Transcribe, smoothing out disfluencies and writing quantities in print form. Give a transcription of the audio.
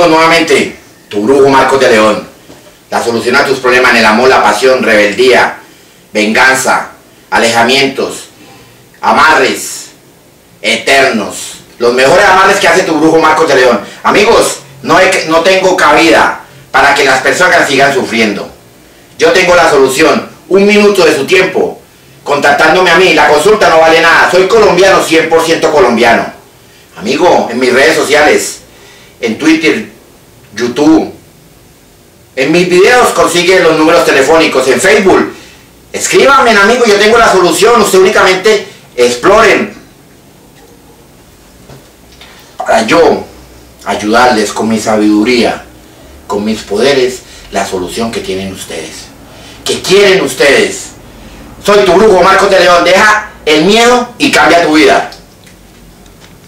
Amigos, nuevamente, tu brujo Marcos de León. La solución a tus problemas en el amor, la pasión, rebeldía, venganza, alejamientos, amarres eternos. Los mejores amarres que hace tu brujo Marcos de León. Amigos, no tengo cabida para que las personas sigan sufriendo. Yo tengo la solución. 1 minuto de su tiempo contactándome a mí. La consulta no vale nada. Soy colombiano, 100% colombiano. Amigo, en mis redes sociales, en Twitter, YouTube, en mis videos consigue los números telefónicos, en Facebook. Escríbanme, amigo, yo tengo la solución. Usted únicamente exploren para yo ayudarles con mi sabiduría, con mis poderes, la solución que tienen ustedes, que quieren ustedes. Soy tu brujo Marcos de León. Deja el miedo y cambia tu vida.